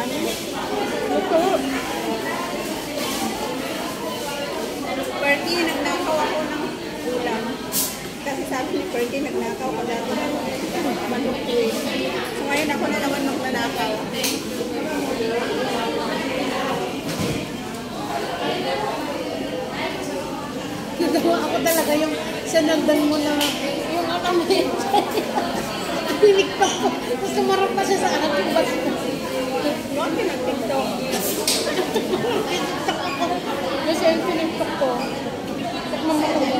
kanin. Ito. Perky, nagnakaw ako ng ulam. Kasi sabi ni Perky, nagnakaw ko dati ng manok ko eh. So ngayon ako na naman magnanakaw. Nagawa ako talaga yung sanagdan mo na yung akamay. Pinikpak ko. Tapos tumarap pa siya sa akin. Noon pinag-tiktok. Pinikpak ako. Kasi yung pinikpak ko. Takmang ako ba?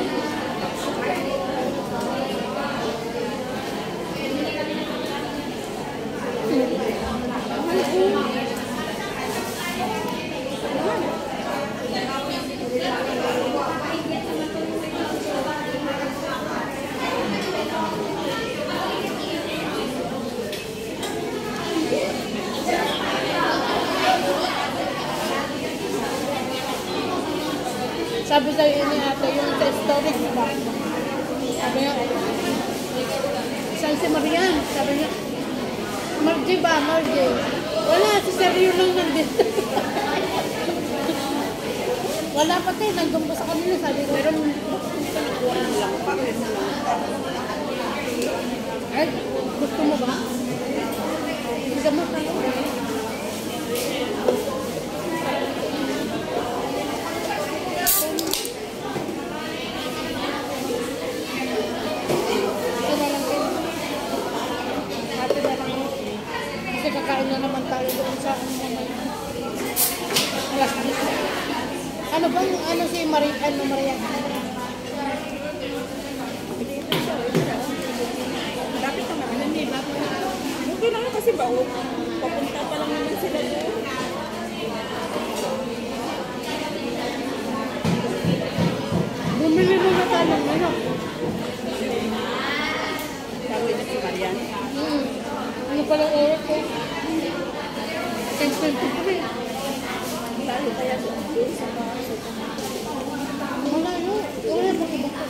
Sabi sa'yo ni ate, yung sa storage ba? Sabi niya, saan si Marian? Sabi niya, Margie ba? Margie? Wala, si Sergio lang nandito. Wala pati, nandun pa sa kanila. Sabi ko, Pero kuhaan lang pa. ay, gusto mo ba? Gusto mo ka? Kakain na naman tayo doon sa alas 10. Ano bang, ano si Maria? Ano Maria? Dapat ka naman, hindi ba? Okay lang kasi ba? Papunta pa lang naman sila doon. Bumili mo na tayo ng ano? Sabi na si Marian. Ano pala oras ko? 10:23. Lalo kaya doon sa mga Wala yun. Wala ba ko ba?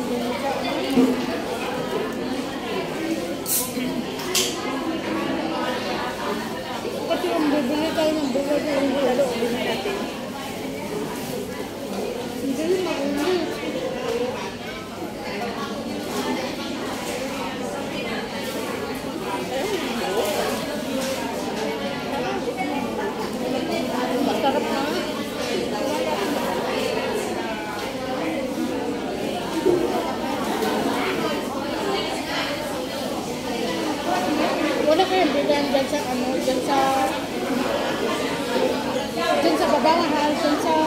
Kasi kung bibili tayo ng buwan yung lalo ulit natin. hindi maunod. Masarap na. Wala kayong bilan dyan sa ano, dyan sa baba nga, dyan sa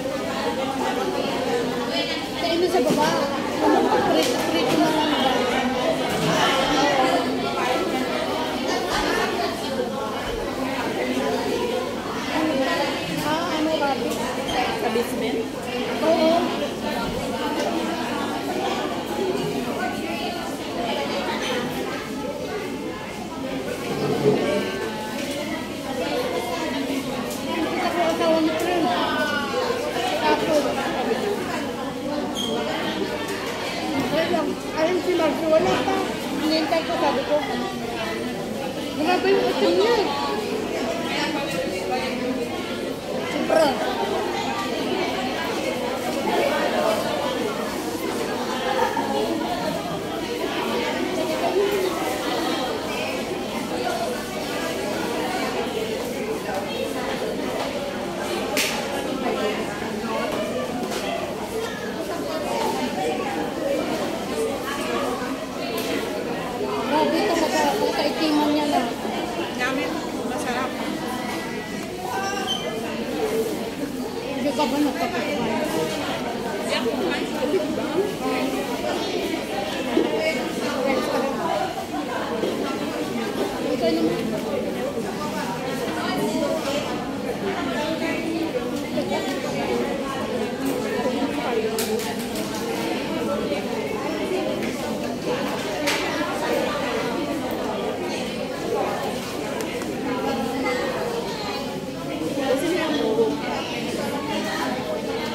ino sa baba. Prito na lang ba? Ano rabi? Sa basement? Oo. Ako asawa ni friend. Tapos, ayun si Marjo, wala pa. Hinintay ko, sabi ko. Grabe yung itim niya. Sobra. Grabe ito, magkaitiman niya na. Namin, masarap. Hindi ka ba nakapagpapain? Yan, kumain sa gabi, diba? Ito naman. Kasi niya ang buhok.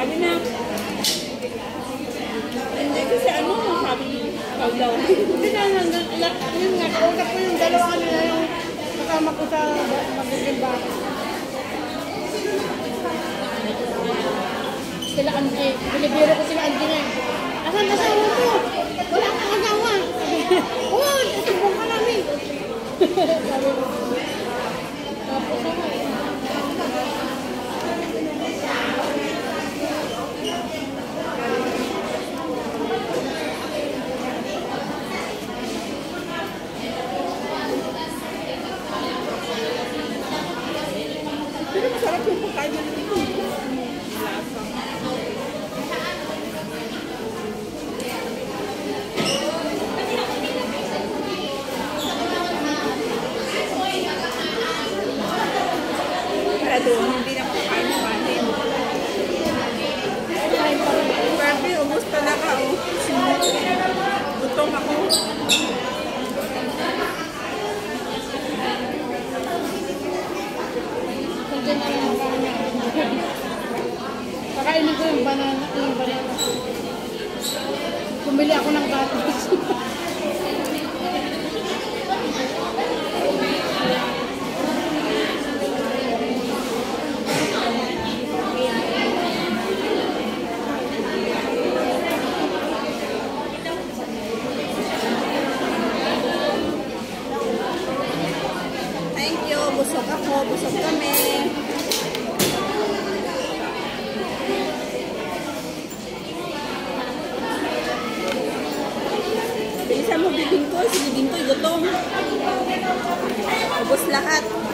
Sabi na, hindi kasi ano, sabi ikaw daw. Hindi na, yun nga, kausap ko yung dalawa kanina yung kasama ko sa magiging baka. Sila Angie, binibiro ko sila Angie ngayon. Asan asawa mo? Wala kang asawa. Oo, tutubong ka namin. Sabi mo. Tapos ako. Pero masarap yung pagkain nila dito. Lasa. Kaya doon, hindi na makakain ng kanin. Grabe, ubos talaga. Oh. Gutom ako. Kunti na lang ang kanya. Pakainin ko yung banana. Bumili ako ng gatas. Thank you. Busog ako. Busog kami. Bilisan mo, bibing ko. Si bibing ko, gutom. Ubos lahat.